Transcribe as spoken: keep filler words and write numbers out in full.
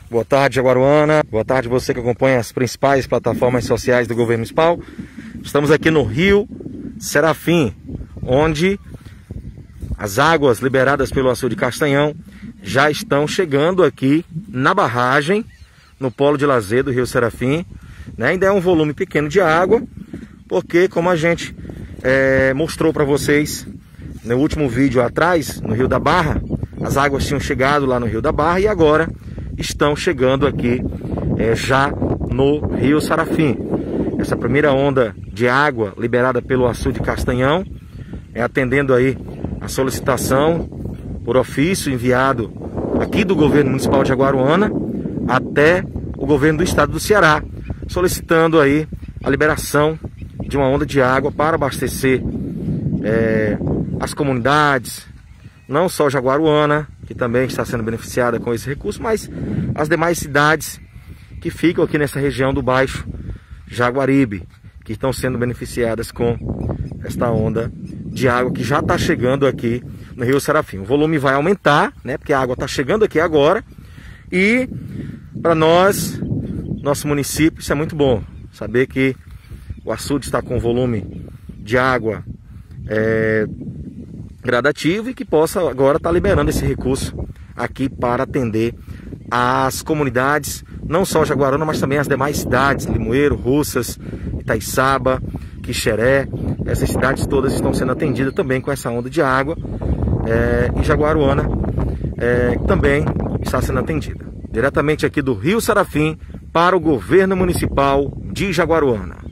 Boa tarde, Jaguaruana. Boa tarde você que acompanha as principais plataformas sociais do governo municipal. Estamos aqui no Rio Serafim, onde as águas liberadas pelo açude Castanhão já estão chegando aqui na barragem, no polo de lazer do Rio Serafim. Né? Ainda é um volume pequeno de água, porque como a gente é, mostrou para vocês no último vídeo atrás, no Rio da Barra, as águas tinham chegado lá no Rio da Barra e agora estão chegando aqui é, já no Rio Serafim. Essa primeira onda de água liberada pelo açude Castanhão, é, atendendo aí a solicitação por ofício enviado aqui do governo municipal de Jaguaruana até o governo do estado do Ceará, solicitando aí a liberação de uma onda de água para abastecer é, as comunidades, não só Jaguaruana, que também está sendo beneficiada com esse recurso, mas as demais cidades que ficam aqui nessa região do Baixo Jaguaribe, que estão sendo beneficiadas com esta onda de água que já está chegando aqui no Rio Serafim. O volume vai aumentar, né, porque a água está chegando aqui agora, e para nós, nosso município, isso é muito bom, saber que o açude está com volume de água é, gradativo e que possa agora estar liberando esse recurso aqui para atender as comunidades, não só Jaguaruana, mas também as demais cidades, Limoeiro, Russas, Itaiçaba, Quixeré. Essas cidades todas estão sendo atendidas também com essa onda de água, é, e Jaguaruana é, também está sendo atendida. Diretamente aqui do Rio Serafim para o governo municipal de Jaguaruana.